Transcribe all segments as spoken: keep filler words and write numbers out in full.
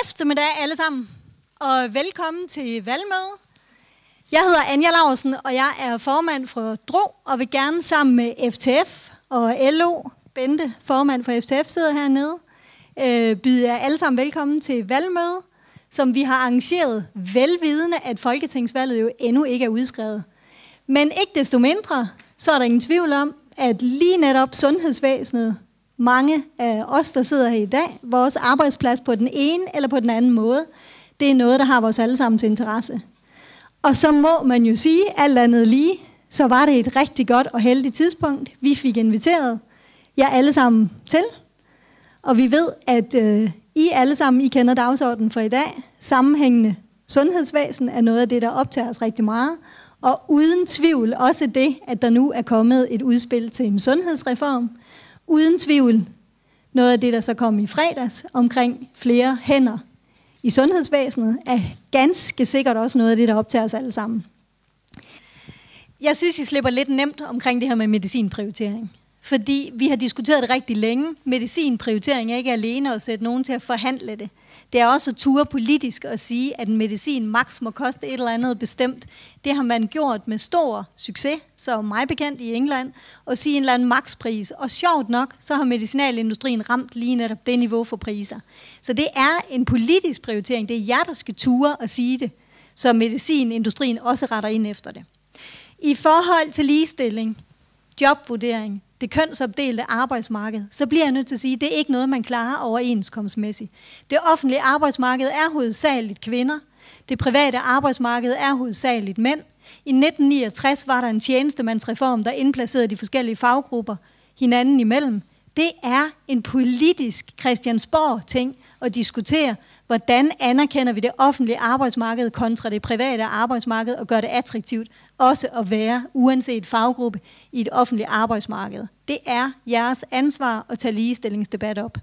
eftermiddag alle sammen, og velkommen til valgmøde. Jeg hedder Anja Laursen, og jeg er formand for D R O, og vil gerne sammen med F T F og L O, Bente, formand for F T F, sidder hernede, øh, byde jer alle sammen velkommen til valgmøde, som vi har arrangeret velvidende, at folketingsvalget jo endnu ikke er udskrevet. Men ikke desto mindre, så er der ingen tvivl om, at lige netop sundhedsvæsenet, mange af os, der sidder her i dag, vores arbejdsplads på den ene eller på den anden måde, det er noget, der har vores allesammens interesse. Og så må man jo sige, alt andet lige, så var det et rigtig godt og heldigt tidspunkt. Vi fik inviteret jer alle sammen til, og vi ved, at øh, I alle sammen, I kender dagsordenen for i dag. Sammenhængende sundhedsvæsen er noget af det, der optager os rigtig meget. Og uden tvivl også det, at der nu er kommet et udspil til en sundhedsreform. Uden tvivl noget af det, der så kom i fredags omkring flere hænder i sundhedsvæsenet, er ganske sikkert også noget af det, der optager os alle sammen. Jeg synes, I slipper lidt nemt omkring det her med medicinprioritering. Fordi vi har diskuteret det rigtig længe. Medicinprioritering er ikke alene at sætte nogen til at forhandle det. Det er også at ture politisk at sige, at en medicin maks må koste et eller andet bestemt. Det har man gjort med stor succes, så mig bekendt i England, at sige en eller anden makspris. Og sjovt nok, så har medicinalindustrien ramt lige netop det niveau for priser. Så det er en politisk prioritering. Det er jer, der skal ture og sige det, så medicinindustrien også retter ind efter det. I forhold til ligestilling, jobvurdering, det kønsopdelte arbejdsmarked, så bliver jeg nødt til at sige, at det er ikke noget, man klarer overenskomstmæssigt. Det offentlige arbejdsmarked er hovedsageligt kvinder. Det private arbejdsmarked er hovedsageligt mænd. I nitten niogtres var der en tjenestemandsreform, der indplacerede de forskellige faggrupper hinanden imellem. Det er en politisk Christiansborg-ting at diskutere, hvordan anerkender vi det offentlige arbejdsmarked kontra det private arbejdsmarked og gør det attraktivt også at være, uanset faggruppe, i et offentligt arbejdsmarked. Det er jeres ansvar at tage ligestillingsdebat op.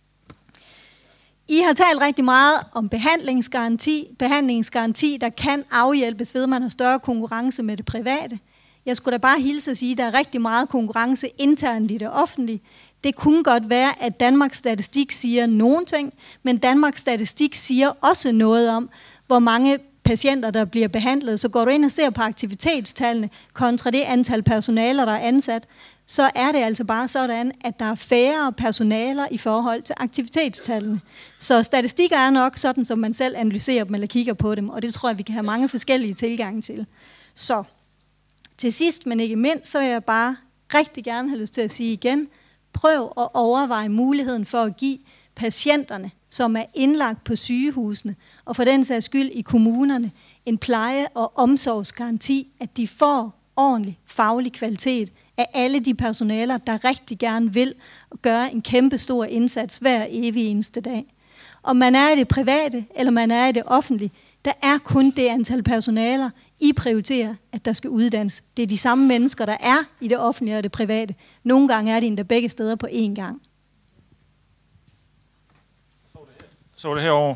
I har talt rigtig meget om behandlingsgaranti. Behandlingsgaranti, der kan afhjælpes ved, at man har større konkurrence med det private. Jeg skulle da bare hilse at sige, at der er rigtig meget konkurrence internt i det offentlige. Det kunne godt være, at Danmarks Statistik siger nogen ting, men Danmarks Statistik siger også noget om, hvor mange patienter, der bliver behandlet. Så går du ind og ser på aktivitetstallene kontra det antal personaler, der er ansat, så er det altså bare sådan, at der er færre personaler i forhold til aktivitetstallene. Så statistikker er nok sådan, som man selv analyserer dem eller kigger på dem, og det tror jeg, vi kan have mange forskellige tilgange til. Så til sidst, men ikke mindst, så vil jeg bare rigtig gerne have lyst til at sige igen, prøv at overveje muligheden for at give patienterne, som er indlagt på sygehusene, og for den sags skyld i kommunerne, en pleje- og omsorgsgaranti, at de får ordentlig faglig kvalitet af alle de personaler, der rigtig gerne vil gøre en kæmpe stor indsats hver evig eneste dag. Om man er i det private, eller man er i det offentlige, der er kun det antal personaler, I prioriterer, at der skal uddannes. Det er de samme mennesker, der er i det offentlige og det private. Nogle gange er det endda begge steder på én gang. Så er det herovre.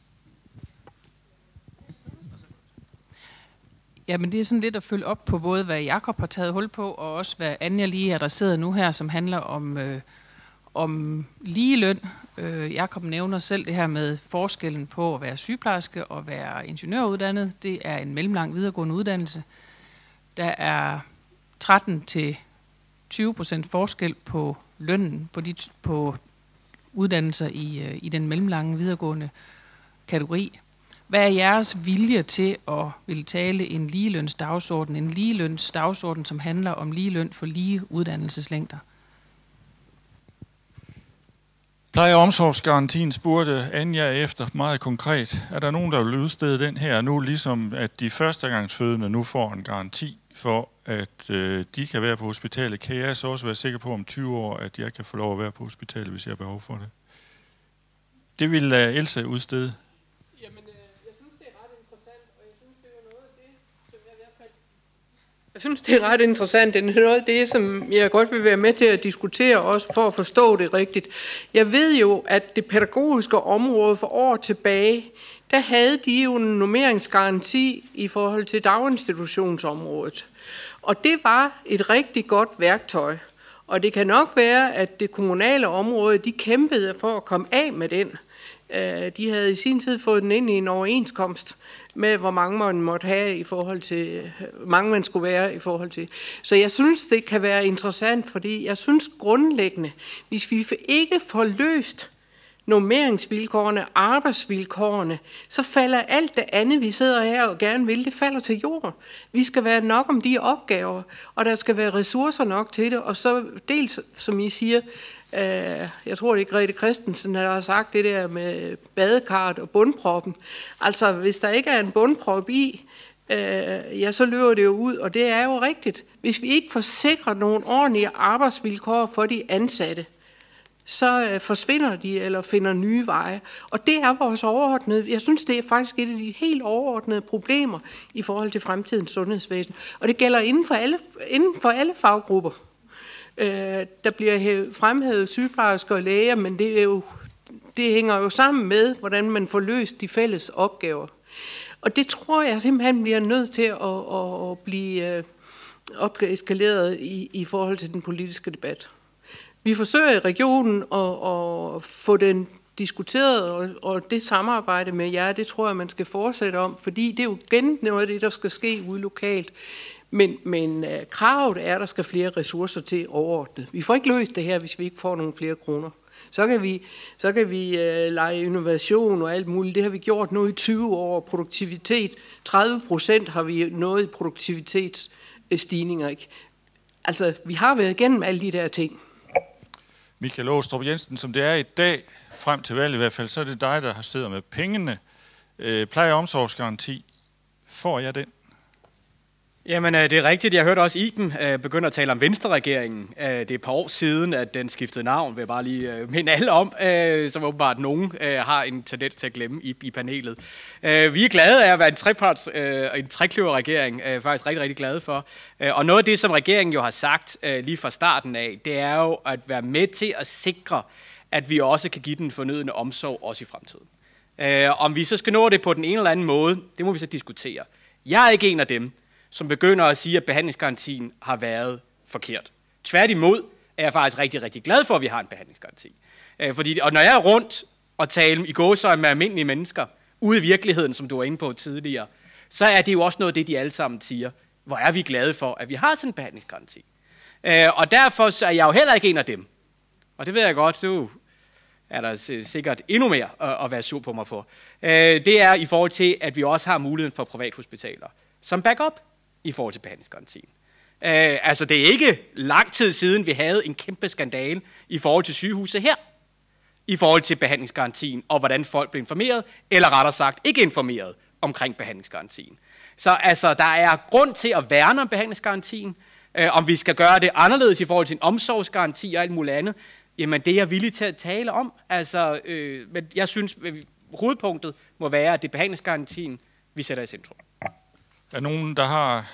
Jamen det er sådan lidt at følge op på både, hvad Jakob har taget hul på, og også hvad Anja lige adresserede nu her, som handler om, øh, om ligeløn. Øh, Jakob nævner selv det her med forskellen på at være sygeplejerske og være ingeniøruddannet. Det er en mellemlang videregående uddannelse. Der er tretten til tyve procent forskel på lønnen på, de, på uddannelser i, i den mellemlange videregående kategori. Hvad er jeres vilje til at ville tale en ligelønsdagsorden, en ligelønsdagsorden, som handler om ligeløn for lige uddannelseslængder? Pleje- og omsorgsgarantien spurgte Anja efter meget konkret. Er der nogen, der vil udstede den her nu, ligesom at de førstegangsfødende nu får en garanti for, at øh, de kan være på hospitalet? Kan jeg så også være sikker på om tyve år, at jeg kan få lov at være på hospitalet, hvis jeg har behov for det? Det vil uh, Elsa udstede. Jamen, øh, jeg synes, det er ret interessant, og jeg synes, det er noget af det, som jeg i hvert fald... Jeg synes, det er ret interessant. Det er noget af det, som jeg godt vil være med til at diskutere også, for at forstå det rigtigt. Jeg ved jo, at det pædagogiske område for år tilbage, der havde de jo en normeringsgaranti i forhold til daginstitutionsområdet. Og det var et rigtig godt værktøj. Og det kan nok være, at det kommunale område, de kæmpede for at komme af med den. De havde i sin tid fået den ind i en overenskomst med, hvor mange man måtte have i forhold til, mange man skulle være i forhold til. Så jeg synes, det kan være interessant, fordi jeg synes grundlæggende, hvis vi ikke får løst normeringsvilkårene, arbejdsvilkårene, så falder alt det andet, vi sidder her og gerne vil, det falder til jorden. Vi skal være nok om de opgaver, og der skal være ressourcer nok til det, og så dels, som I siger, øh, jeg tror det er Grete Christensen, der har sagt det der med badekarret og bundproppen. Altså, hvis der ikke er en bundprop i, øh, ja, så løber det jo ud, og det er jo rigtigt. Hvis vi ikke får sikret nogle ordentlige arbejdsvilkår for de ansatte, så øh, forsvinder de eller finder nye veje. Og det er vores overordnede. Jeg synes, det er faktisk et af de helt overordnede problemer i forhold til fremtidens sundhedsvæsen. Og det gælder inden for alle, inden for alle faggrupper. Øh, der bliver hævet, fremhævet sygeplejersker og læger, men det, er jo, det hænger jo sammen med, hvordan man får løst de fælles opgaver. Og det tror jeg simpelthen bliver nødt til at, at, at blive øh, opeskaleret i, i forhold til den politiske debat. Vi forsøger i regionen at, at få den diskuteret, og, og det samarbejde med jer, det tror jeg, man skal fortsætte om, fordi det er jo igen noget af det, der skal ske ude lokalt. Men, men uh, kravet er, at der skal flere ressourcer til overordnet. Vi får ikke løst det her, hvis vi ikke får nogle flere kroner. Så kan vi, så kan vi uh, lege innovation og alt muligt. Det har vi gjort nu i tyve år. Produktivitet, tredive procent har vi nået i produktivitetsstigninger. Ikke? Altså, vi har været igennem alle de der ting. Michael Aastrup Jensen, som det er i dag, frem til valget i hvert fald, så er det dig, der har siddet med pengene. Øh, pleje- og omsorgsgaranti. Får jeg den? Jamen, det er rigtigt. Jeg hørte også Iben begynde at tale om Venstre-regeringen. Det er et par år siden, at den skiftede navn, vil jeg bare lige minde alle om, som åbenbart nogen har en tendens til at glemme i panelet. Vi er glade af at være en treparts, en trekløverregering, faktisk rigtig, rigtig glade for. Og noget af det, som regeringen jo har sagt lige fra starten af, det er jo at være med til at sikre, at vi også kan give den fornødne omsorg også i fremtiden. Om vi så skal nå det på den ene eller anden måde, det må vi så diskutere. Jeg er ikke en af dem, som begynder at sige, at behandlingsgarantien har været forkert. Tværtimod er jeg faktisk rigtig, rigtig glad for, at vi har en behandlingsgaranti. Fordi, og når jeg er rundt og taler i gåseøjne med almindelige mennesker, ude i virkeligheden, som du var inde på tidligere, så er det jo også noget af det, de alle sammen siger. Hvor er vi glade for, at vi har sådan en behandlingsgaranti. Og derfor så er jeg jo heller ikke en af dem. Og det ved jeg godt, så er der sikkert endnu mere at være sur på mig for. Det er i forhold til, at vi også har muligheden for privathospitaler som backup i forhold til behandlingsgarantien. Øh, altså, det er ikke lang tid siden, vi havde en kæmpe skandale i forhold til sygehuset her, i forhold til behandlingsgarantien, og hvordan folk blev informeret, eller rettere sagt ikke informeret omkring behandlingsgarantien. Så altså, der er grund til at værne om behandlingsgarantien. Øh, om vi skal gøre det anderledes i forhold til en omsorgsgaranti og alt muligt andet, jamen det er jeg villig til at tale om. Altså, øh, men jeg synes, at hovedpunktet må være, at det er behandlingsgarantien, vi sætter i centrum. Der er nogen, der har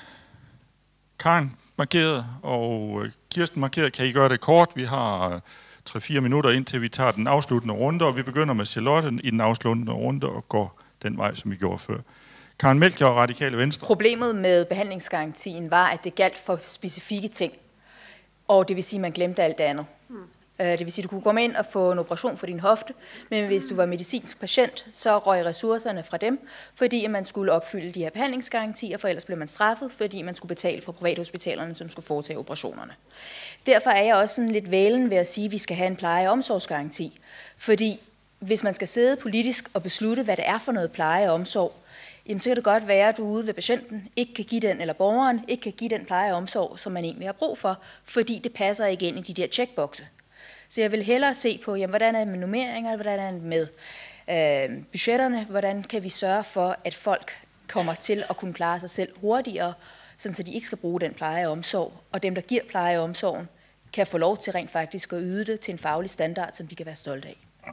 Karen markeret og Kirsten markeret. Kan I gøre det kort? Vi har tre fire minutter indtil vi tager den afsluttende runde, og vi begynder med Charlotte i den afsluttende runde og går den vej, som vi gjorde før. Karen Melchior og Radikale Venstre. Problemet med behandlingsgarantien var, at det galt for specifikke ting, og det vil sige, at man glemte alt det andet. Hmm. Det vil sige, at du kunne komme ind og få en operation for din hofte, men hvis du var medicinsk patient, så røg ressourcerne fra dem, fordi man skulle opfylde de her behandlingsgarantier, for ellers blev man straffet, fordi man skulle betale for privathospitalerne, som skulle foretage operationerne. Derfor er jeg også sådan lidt vælen ved at sige, at vi skal have en pleje- og omsorgsgaranti, fordi hvis man skal sidde politisk og beslutte, hvad det er for noget pleje og omsorg, jamen så kan det godt være, at du ude ved patienten ikke kan give den, eller borgeren ikke kan give den pleje og omsorg, som man egentlig har brug for, fordi det passer ikke ind i de der checkboxe. Så jeg vil hellere se på, jamen, hvordan er det med nummeringer, hvordan er det med øh, budgetterne, hvordan kan vi sørge for, at folk kommer til at kunne klare sig selv hurtigere, sådan så de ikke skal bruge den pleje og omsorg, og dem, der giver pleje og omsorgen, kan få lov til rent faktisk at yde det til en faglig standard, som de kan være stolte af.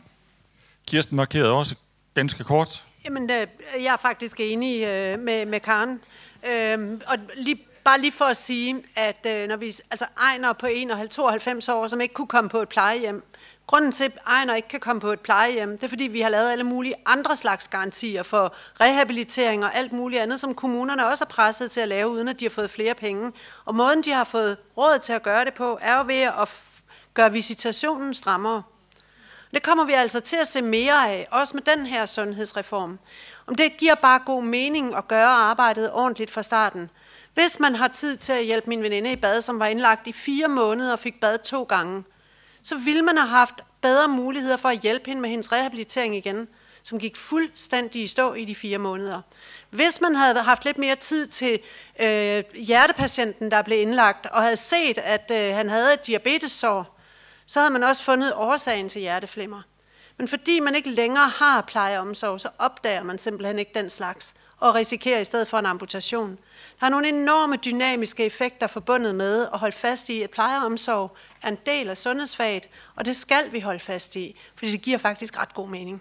Kirsten markerede også ganske kort. Jamen, jeg er faktisk enig med, med Karen. Og lige bare lige for at sige, at øh, når vi, altså Ejner på tooghalvfems år, som ikke kunne komme på et plejehjem, grunden til, at Ejner ikke kan komme på et plejehjem, det er, fordi vi har lavet alle mulige andre slags garantier for rehabilitering og alt muligt andet, som kommunerne også er presset til at lave, uden at de har fået flere penge. Og måden, de har fået råd til at gøre det på, er jo ved at gøre visitationen strammere. Det kommer vi altså til at se mere af, også med den her sundhedsreform. Om det giver bare god mening at gøre arbejdet ordentligt fra starten. Hvis man har tid til at hjælpe min veninde i bad, som var indlagt i fire måneder og fik bad to gange, så ville man have haft bedre muligheder for at hjælpe hende med hendes rehabilitering igen, som gik fuldstændig i stå i de fire måneder. Hvis man havde haft lidt mere tid til øh, hjertepatienten, der blev indlagt, og havde set, at øh, han havde et diabetessår, så havde man også fundet årsagen til hjerteflimmer. Men fordi man ikke længere har plejeomsorg, så opdager man simpelthen ikke den slags, og risikerer i stedet for en amputation. Der er nogle enorme dynamiske effekter forbundet med at holde fast i, at plejeomsorg er en del af sundhedsfaget, og det skal vi holde fast i, fordi det giver faktisk ret god mening.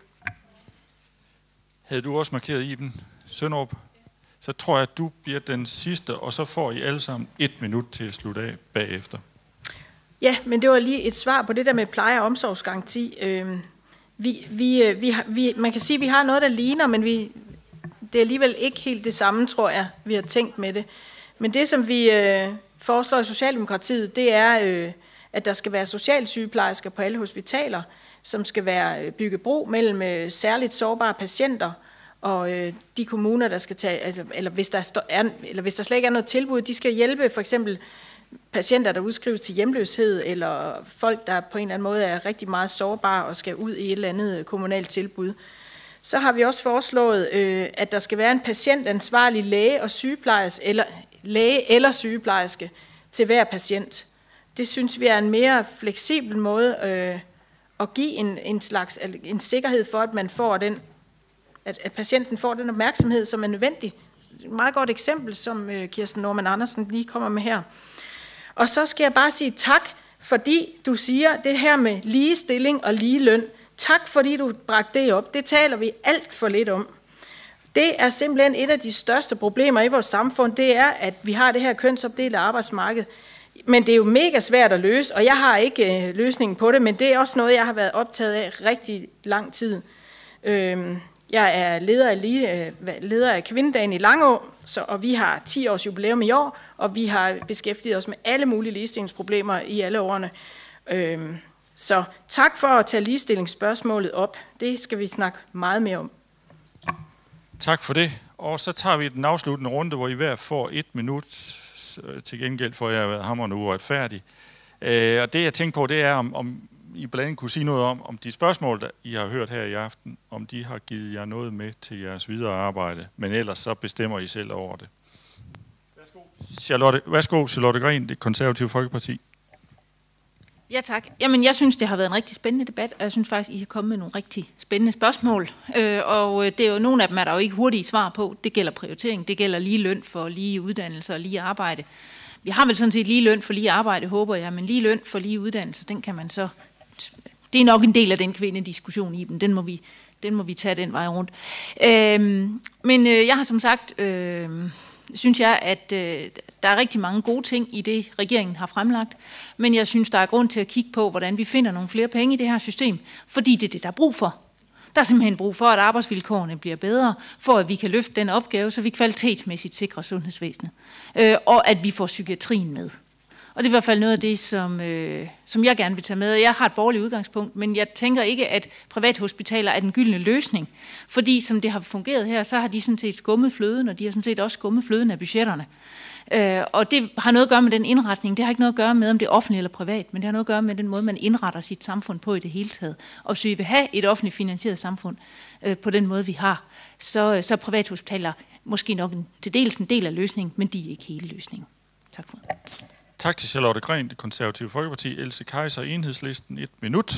Havde du også markeret Iben Sønderup, så tror jeg, at du bliver den sidste, og så får I alle sammen et minut til at slutte af bagefter. Ja, men det var lige et svar på det der med pleje- og omsorgsgaranti. Øh, vi, vi, vi, har, vi, man kan sige, at vi har noget, der ligner, men vi, det er alligevel ikke helt det samme, tror jeg, vi har tænkt med det. Men det, som vi øh, foreslår i Socialdemokratiet, det er, øh, at der skal være socialsygeplejersker på alle hospitaler, som skal være bygge bro mellem øh, særligt sårbare patienter og øh, de kommuner, der skal tage, altså, eller, hvis der er, eller hvis der slet ikke er noget tilbud, de skal hjælpe for eksempel patienter, der udskrives til hjemløshed, eller folk, der på en eller anden måde er rigtig meget sårbare og skal ud i et eller andet kommunalt tilbud. Så har vi også foreslået, øh, at der skal være en patientansvarlig læge og sygeplejerske, eller læge eller sygeplejerske til hver patient. Det synes vi er en mere fleksibel måde øh, at give en, en slags en sikkerhed for, at man får den, at, at patienten får den opmærksomhed, som er nødvendig. Et meget godt eksempel, som øh, Kirsten Normann Andersen lige kommer med her. Og så skal jeg bare sige tak, fordi du siger det her med ligestilling og lige løn. Tak, fordi du bragte det op. Det taler vi alt for lidt om. Det er simpelthen et af de største problemer i vores samfund, det er, at vi har det her kønsopdelte arbejdsmarked. Men det er jo mega svært at løse, og jeg har ikke øh, løsningen på det, men det er også noget, jeg har været optaget af rigtig lang tid. Øh, jeg er leder af, lige, øh, leder af Kvindedagen i Langå, så, og vi har ti års jubilæum i år, og vi har beskæftiget os med alle mulige ligestillingsproblemer i alle årene. Øh, så tak for at tage ligestillingsspørgsmålet op. Det skal vi snakke meget mere om. Tak for det. Og så tager vi den afsluttende runde, hvor I hver får et minut til gengæld for, at jeg har været hamrende uretfærdig. Øh, og det, jeg tænker på, det er, om, om I blandt andet kunne sige noget om, om de spørgsmål, der I har hørt her i aften, om de har givet jer noget med til jeres videre arbejde. Men ellers så bestemmer I selv over det. Værsgo, Charlotte, værsgo, Charlotte Green, Det Konservative Folkeparti. Ja, tak. Jamen, jeg synes, det har været en rigtig spændende debat, og jeg synes faktisk, I har kommet med nogle rigtig spændende spørgsmål. Øh, og det er jo nogle af dem, er der jo ikke hurtige svar på. Det gælder prioritering, det gælder lige løn for lige uddannelse og lige arbejde. Vi har vel sådan set lige løn for lige arbejde, håber jeg, men lige løn for lige uddannelse, den kan man så... Det er nok en del af den kvindediskussion i dem. Den må vi, den må vi tage den vej rundt. Øh, men øh, jeg har som sagt... Øh, synes jeg, at øh, der er rigtig mange gode ting i det, regeringen har fremlagt, men jeg synes, der er grund til at kigge på, hvordan vi finder nogle flere penge i det her system, fordi det er det, der er brug for. Der er simpelthen brug for, at arbejdsvilkårene bliver bedre, for at vi kan løfte den opgave, så vi kvalitetsmæssigt sikrer sundhedsvæsenet, øh, og at vi får psykiatrien med. Og det er i hvert fald noget af det, som, øh, som jeg gerne vil tage med. Jeg har et borgerligt udgangspunkt, men jeg tænker ikke, at privathospitaler er den gyldne løsning. Fordi som det har fungeret her, så har de sådan set skummet fløden, og de har sådan set også skummet fløden af budgetterne. Øh, og det har noget at gøre med den indretning. Det har ikke noget at gøre med, om det er offentligt eller privat, men det har noget at gøre med den måde, man indretter sit samfund på i det hele taget. Og hvis vi vil have et offentligt finansieret samfund øh, på den måde, vi har, så, så er privathospitaler måske nok en, til dels en del af løsningen, men de er ikke hele løsningen. Tak for det. Tak til Charlotte Green, Det Konservative Folkeparti. Else Kaiser, Enhedslisten, et minut.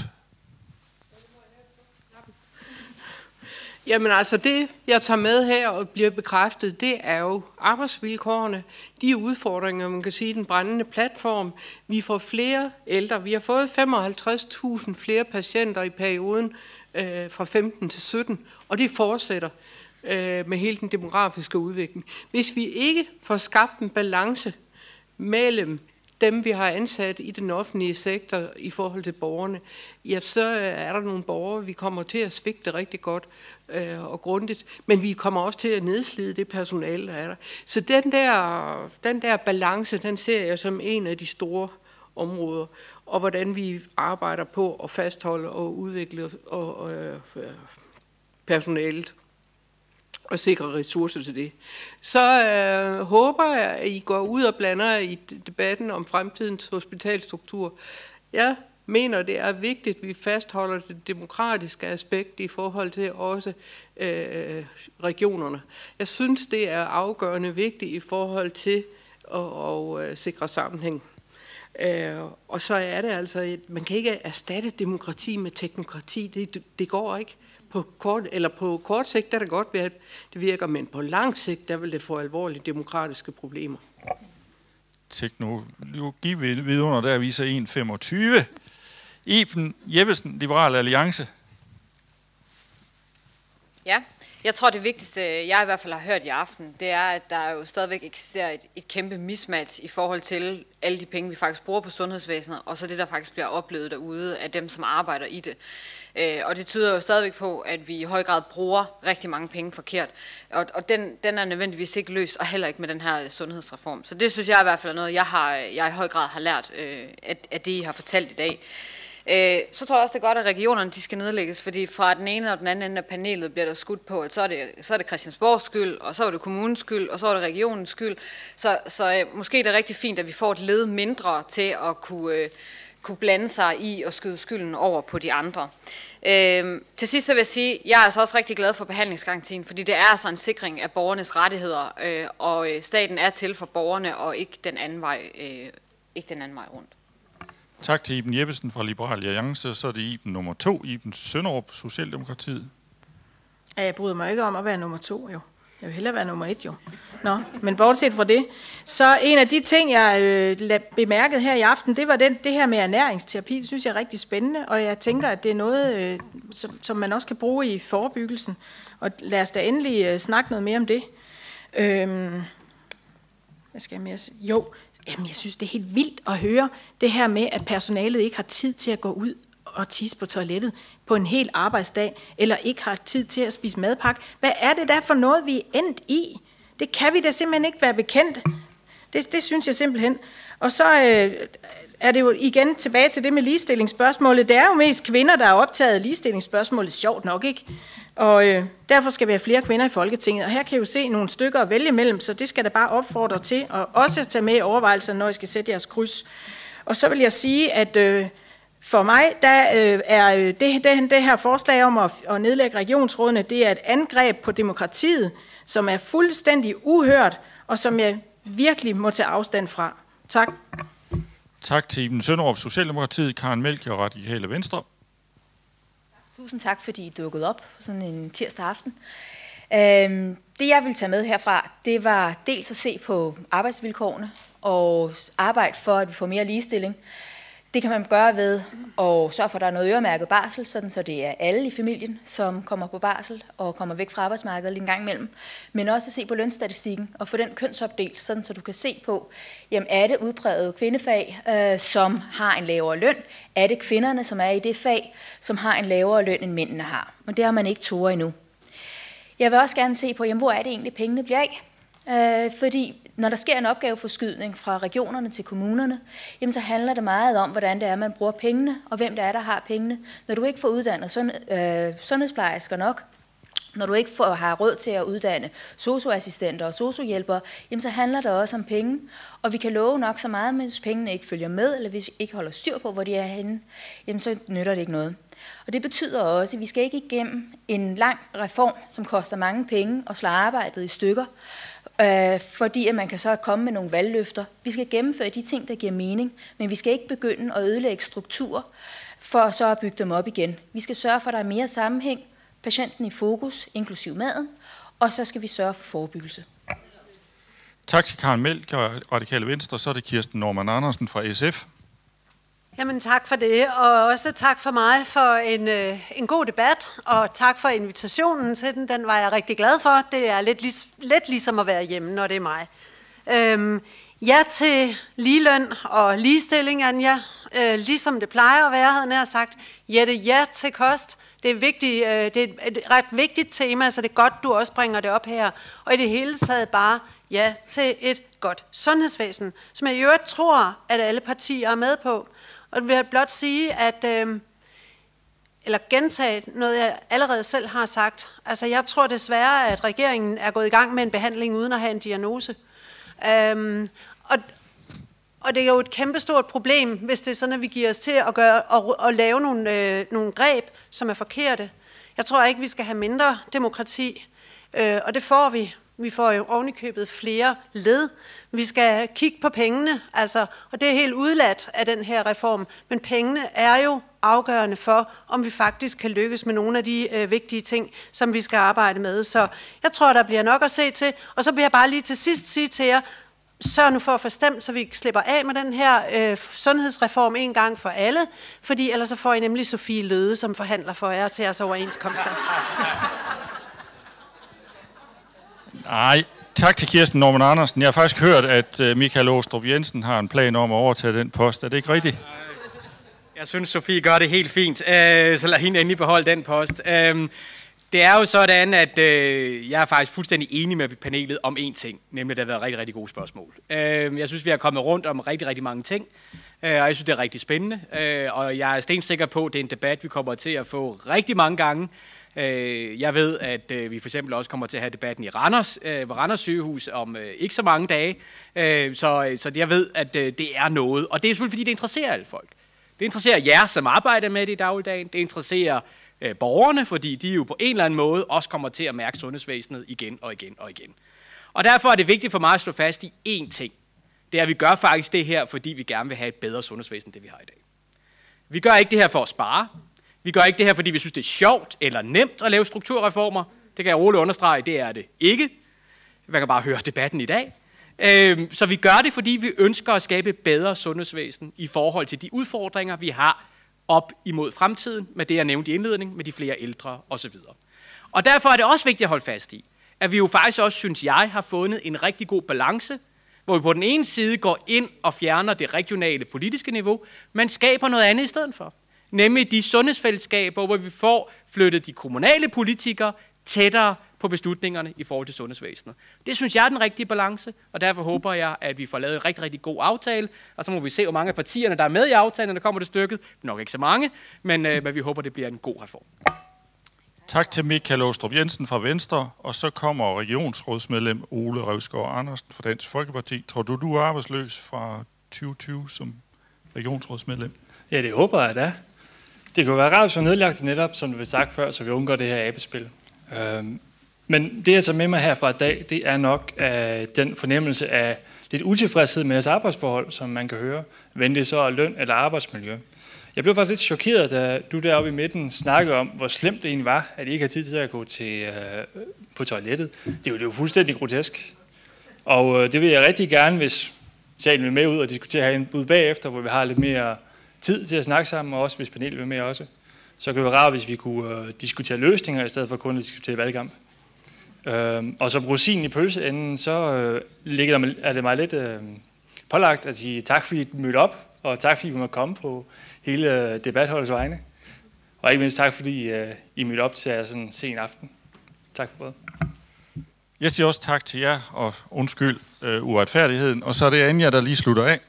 Jamen altså det, jeg tager med her og bliver bekræftet, det er jo arbejdsvilkårene, de udfordringer, man kan sige, den brændende platform. Vi får flere ældre. Vi har fået femoghalvtreds tusind flere patienter i perioden øh, fra femten til sytten, og det fortsætter. øh, med hele den demografiske udvikling. Hvis vi ikke får skabt en balance mellem dem, vi har ansat i den offentlige sektor i forhold til borgerne, ja, så er der nogle borgere, vi kommer til at svigte rigtig godt øh, og grundigt, men vi kommer også til at nedslide det personale, der er der. Så den der, den der balance, den ser jeg som en af de store områder, og hvordan vi arbejder på at fastholde og udvikle og, og, øh, personalet og sikre ressourcer til det. Så øh, håber jeg, at I går ud og blander i debatten om fremtidens hospitalstruktur. Jeg mener, det er vigtigt, at vi fastholder det demokratiske aspekt i forhold til også øh, regionerne. Jeg synes, det er afgørende vigtigt i forhold til at, at, at sikre sammenhæng. Øh, og så er det altså, man kan ikke erstatte demokrati med teknokrati. Det, det går ikke. På kort, eller på kort sigt er det godt ved, at det virker, men på lang sigt, der vil det få alvorlige demokratiske problemer. Teknologi vidunder, der viser en komma femogtyve. Iben Jeppesen, Liberal Alliance. Ja, jeg tror det vigtigste, jeg i hvert fald har hørt i aften, det er, at der jo stadigvæk eksisterer et, et kæmpe mismatch i forhold til alle de penge, vi faktisk bruger på sundhedsvæsenet, og så det, der faktisk bliver oplevet derude af dem, som arbejder i det. Og det tyder jo stadigvæk på, at vi i høj grad bruger rigtig mange penge forkert. Og, og den, den er nødvendigvis ikke løst, og heller ikke med den her sundhedsreform. Så det synes jeg i hvert fald er noget, jeg, har, jeg i høj grad har lært øh, af, af det, I har fortalt i dag. Øh, så tror jeg også, det er godt, at regionerne de skal nedlægges, fordi fra den ene og den anden ende af panelet bliver der skudt på, at så er det, så er det Christiansborgs skyld, og så er det kommunens skyld, og så er det regionens skyld. Så, så øh, måske er det rigtig fint, at vi får et led mindre til at kunne... Øh, kunne blande sig i og skyde skylden over på de andre. Øhm, til sidst så vil jeg sige, at jeg er altså også rigtig glad for behandlingsgarantien, fordi det er altså en sikring af borgernes rettigheder, øh, og staten er til for borgerne, og ikke den anden vej, øh, ikke den anden vej rundt. Tak til Iben Jeppesen fra Liberal Alliance. Så er det Iben nummer to, Iben Sønderup, Socialdemokratiet. Ja, jeg bryder mig ikke om at være nummer to, jo. Jeg vil hellere være nummer et, jo. Nå, men bortset fra det, så en af de ting, jeg øh, bemærkede her i aften, det var den, det her med ernæringsterapi. Det synes jeg er rigtig spændende, og jeg tænker, at det er noget, øh, som, som man også kan bruge i forebyggelsen. Og lad os da endelig øh, snakke noget mere om det. Øhm, hvad skal jeg mere sige? Jo, jamen, jeg synes, det er helt vildt at høre det her med, at personalet ikke har tid til at gå ud og tisse på toilettet på en hel arbejdsdag, eller ikke har tid til at spise madpakke. Hvad er det der for noget, vi er endt i? Det kan vi da simpelthen ikke være bekendt. Det, det synes jeg simpelthen. Og så øh, er det jo igen tilbage til det med ligestillingsspørgsmålet. Det er jo mest kvinder, der er optaget af ligestillingsspørgsmålet. Sjovt nok, ikke? Og øh, derfor skal vi have flere kvinder i Folketinget. Og her kan I jo se nogle stykker at vælge mellem, så det skal der bare opfordre til, og også tage med i overvejelserne, når I skal sætte jeres kryds. Og så vil jeg sige, at... Øh, For mig der øh, er det, det, det her forslag om at, at nedlægge regionsrådene, det er et angreb på demokratiet, som er fuldstændig uhørt, og som jeg virkelig må tage afstand fra. Tak. Tak til Iben Sønderup, Socialdemokratiet, Karen Melchior og Radikale Venstre. Tusind tak, fordi I dukkede op sådan en tirsdag aften. Øhm, det jeg vil tage med herfra, det var dels at se på arbejdsvilkårene og arbejde for, at vi får mere ligestilling. Det kan man gøre ved at sørge for, at der er noget øremærket barsel, sådan så det er alle i familien, som kommer på barsel og kommer væk fra arbejdsmarkedet lige en gang imellem. Men også at se på lønstatistikken og få den kønsopdelt, sådan så du kan se på, jamen er det udpræget kvindefag, øh, som har en lavere løn? Er det kvinderne, som er i det fag, som har en lavere løn, end mændene har? Men det har man ikke tåret endnu. Jeg vil også gerne se på, jamen, hvor er det egentlig, pengene bliver af? Øh, fordi når der sker en opgaveforskydning fra regionerne til kommunerne, jamen så handler det meget om, hvordan det er, man bruger pengene, og hvem det er, der har pengene. Når du ikke får uddannet sund, øh, sundhedsplejersker nok, når du ikke får, har råd til at uddanne sosu-assistenter og sosu-hjælpere, jamen så handler det også om penge. Og vi kan love nok så meget, men hvis pengene ikke følger med, eller hvis vi ikke holder styr på, hvor de er henne, jamen så nytter det ikke noget. Og det betyder også, at vi skal ikke igennem en lang reform, som koster mange penge og slår arbejdet i stykker, øh, fordi at man kan så komme med nogle valgløfter. Vi skal gennemføre de ting, der giver mening, men vi skal ikke begynde at ødelægge strukturer for så at bygge dem op igen. Vi skal sørge for, at der er mere sammenhæng, patienten i fokus, inklusiv maden, og så skal vi sørge for forebyggelse. Tak til Karen Melchior og Radikale Venstre. Så er det Kirsten Normann Andersen fra S F. Jamen tak for det, og også tak for mig for en, øh, en god debat, og tak for invitationen til den. Den var jeg rigtig glad for. Det er lidt, lig, lidt ligesom at være hjemme, når det er mig. Øhm, ja til ligeløn og ligestilling, Anja, øh, ligesom det plejer at være, havde jeg sagt. Jette, ja til kost. Det er, vigtigt, øh, det er et ret vigtigt tema, så det er godt, du også bringer det op her. Og i det hele taget bare ja til et godt sundhedsvæsen, som jeg i øvrigt tror, at alle partier er med på. Og det vil jeg blot sige, at, øh, eller gentage noget, jeg allerede selv har sagt. Altså, jeg tror desværre, at regeringen er gået i gang med en behandling uden at have en diagnose. Øhm, og, og det er jo et kæmpestort problem, hvis det er sådan, at vi giver os til at, gøre, at, at lave nogle, øh, nogle greb, som er forkerte. Jeg tror ikke, vi skal have mindre demokrati, øh, og det får vi. Vi får jo ovenikøbet flere led. Vi skal kigge på pengene, altså, og det er helt udladt af den her reform. Men pengene er jo afgørende for, om vi faktisk kan lykkes med nogle af de øh, vigtige ting, som vi skal arbejde med. Så jeg tror, der bliver nok at se til. Og så vil jeg bare lige til sidst sige til jer, sørg nu for at få stemt, så vi slipper af med den her øh, sundhedsreform en gang for alle, fordi ellers så får I nemlig Sofie Løde, som forhandler for jer til jeres overenskomster. Nej, tak til Kirsten Norman Andersen. Jeg har faktisk hørt, at Michael Aastrup Jensen har en plan om at overtage den post. Er det ikke rigtigt? Jeg synes, Sofie gør det helt fint, så lad hende endelig beholde den post. Det er jo sådan, at jeg er faktisk fuldstændig enig med panelet om én ting, nemlig at det har været rigtig, rigtig gode spørgsmål. Jeg synes, vi har kommet rundt om rigtig, rigtig mange ting, og jeg synes, det er rigtig spændende. Og jeg er stensikker på, at det er en debat, vi kommer til at få rigtig mange gange. Jeg ved, at vi for eksempel også kommer til at have debatten i Randers, ved Randers sygehus om ikke så mange dage. Så, så jeg ved, at det er noget. Og det er selvfølgelig, fordi det interesserer alle folk. Det interesserer jer, som arbejder med det i dagligdagen. Det interesserer borgerne, fordi de jo på en eller anden måde også kommer til at mærke sundhedsvæsenet igen og igen og igen. Og derfor er det vigtigt for mig at slå fast i én ting. Det er, at vi gør faktisk det her, fordi vi gerne vil have et bedre sundhedsvæsen, end det vi har i dag. Vi gør ikke det her for at spare. Vi gør ikke det her, fordi vi synes, det er sjovt eller nemt at lave strukturreformer. Det kan jeg roligt understrege, det er det ikke. Man kan bare høre debatten i dag. Så vi gør det, fordi vi ønsker at skabe et bedre sundhedsvæsen i forhold til de udfordringer, vi har op imod fremtiden, med det, jeg nævnte i indledning, med de flere ældre osv. Og derfor er det også vigtigt at holde fast i, at vi jo faktisk også, synes jeg, har fundet en rigtig god balance, hvor vi på den ene side går ind og fjerner det regionale politiske niveau, men skaber noget andet i stedet for. Nemlig de sundhedsfællesskaber, hvor vi får flyttet de kommunale politikere tættere på beslutningerne i forhold til sundhedsvæsenet. Det synes jeg er den rigtige balance, og derfor håber jeg, at vi får lavet en rigtig, rigtig god aftale, og så må vi se, hvor mange af partierne, der er med i aftalen, når der kommer det stykket. Nok ikke så mange, men, øh, men vi håber, det bliver en god reform. Tak til Michael Aastrup Jensen fra Venstre, og så kommer regionsrådsmedlem Ole Revsgaard Andersen fra Dansk Folkeparti. Tror du, du er arbejdsløs fra tyve tyve som regionsrådsmedlem? Ja, det håber jeg da. Det kunne være rart, hvis vi nedlagt netop, som du vil sagt før, så vi undgår det her abespil. Øhm, men det, jeg tager med mig her fra i dag, det er nok uh, den fornemmelse af lidt utilfredshed med jeres arbejdsforhold, som man kan høre, hvad det så er løn eller arbejdsmiljø. Jeg blev faktisk lidt chokeret, da du deroppe i midten snakkede om, hvor slemt det egentlig var, at I ikke har tid til at gå til, uh, på toilettet. Det er, jo, det er jo fuldstændig grotesk. Og uh, det vil jeg rigtig gerne, hvis salen vil med ud og diskutere herinde bagefter, hvor vi har lidt mere tid til at snakke sammen, og også hvis panelet vil med også. Så kan det være rart, hvis vi kunne uh, diskutere løsninger, i stedet for kun at diskutere valgkamp. Uh, og som rosinen i pølseenden, så uh, ligger der, er det mig lidt uh, pålagt at sige tak, fordi I mødte op, og tak, fordi I måtte komme på hele uh, debatholdets vegne. Og ikke mindst tak, fordi uh, I mødte op til sådan en sen aften. Tak for både. Jeg siger også tak til jer, og undskyld uh, uretfærdigheden. Og så er det Anja, der lige slutter af.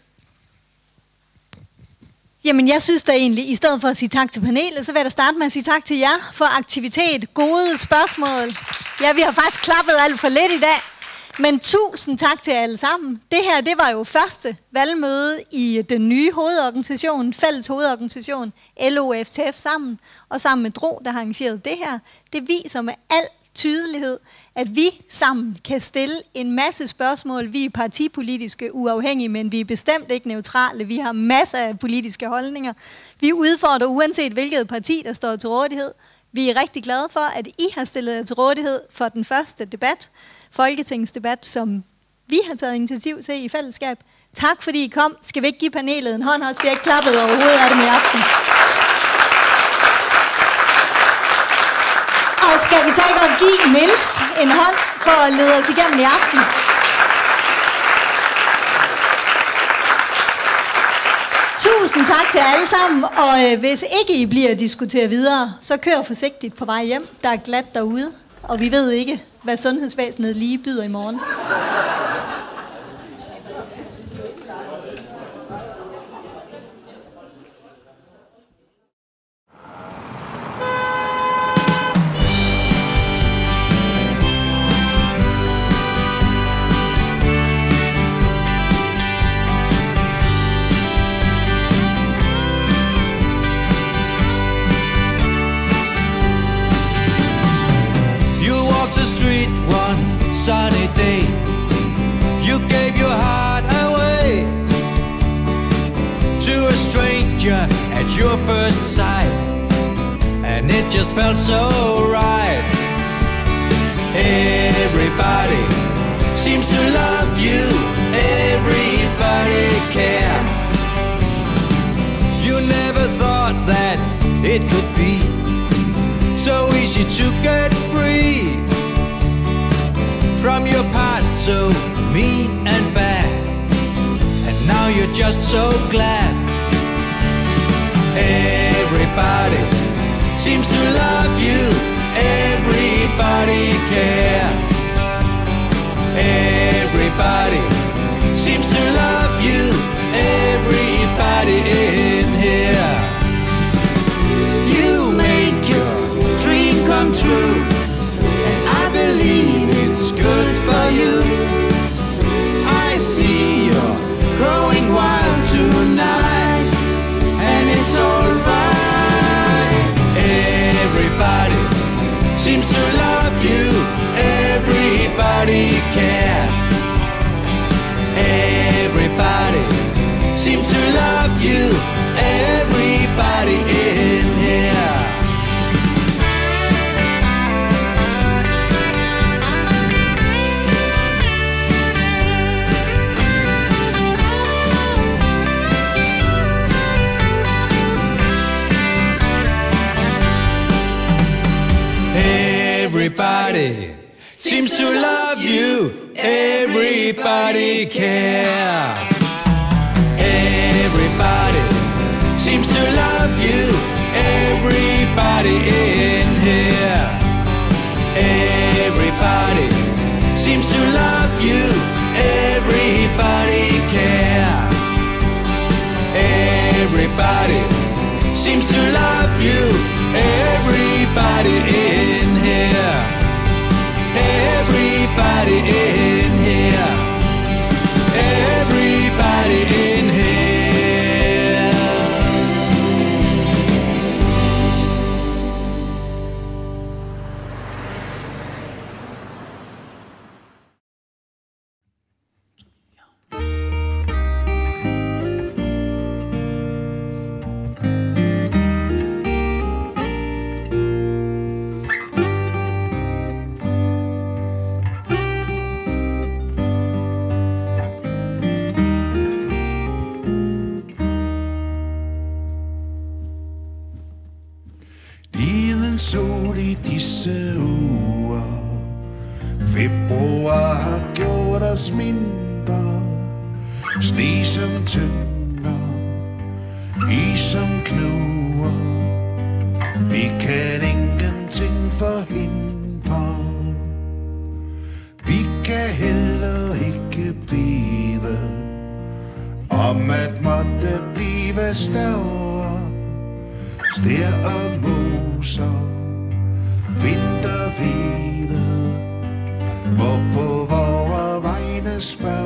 Jamen, jeg synes da egentlig, i stedet for at sige tak til panelet, så vil jeg da starte med at sige tak til jer for aktivitet, gode spørgsmål. Ja, vi har faktisk klappet alt for lidt i dag, men tusind tak til alle sammen. Det her, det var jo første valgmøde i den nye hovedorganisation, fælles hovedorganisation, L O F T F sammen, og sammen med Dro, der har arrangeret det her. Det viser med al tydelighed, at vi sammen kan stille en masse spørgsmål. Vi er partipolitiske uafhængige, men vi er bestemt ikke neutrale. Vi har masser af politiske holdninger. Vi udfordrer uanset hvilket parti, der står til rådighed. Vi er rigtig glade for, at I har stillet jer til rådighed for den første debat, folketingsdebat, som vi har taget initiativ til i fællesskab. Tak fordi I kom. Skal vi ikke give panelet en hånd også? Vi har ikke klappet overhovedet af dem i aften. Og skal vi tage og give Niels en hånd for at lede os igennem i aften? Tusind tak til alle sammen, og øh, hvis ikke I bliver diskuteret videre, så kør forsigtigt på vej hjem. Der er glat derude, og vi ved ikke, hvad sundhedsvæsenet lige byder i morgen. Sunny day, you gave your heart away to a stranger at your first sight, and it just felt so right. Everybody seems to love you, everybody care. You never thought that it could be so easy to get free from your past, so mean and bad, and now you're just so glad. Everybody seems to love you, everybody care. Everybody seems to love you, everybody in here. You make your dream come true, and I believe it's good for you. I see you're growing wild tonight, and it's alright. Everybody seems to love you, everybody cares. Everybody seems to love you, everybody in here. Everybody seems to love you, everybody cares. Everybody seems to love you, everybody in here. Everybody seems to love you, everybody cares. Everybody seems to love you, everybody in here. Everybody in here. Everybody in here. Sol i disse uger. Februar har gjort os mindre. Sne som tynger, is som knuger. Vi kan ingenting forhindre. Vi kan heller ikke bede om at måtte blive større. Stær og moser, vintervede, må på vore vegne spørge.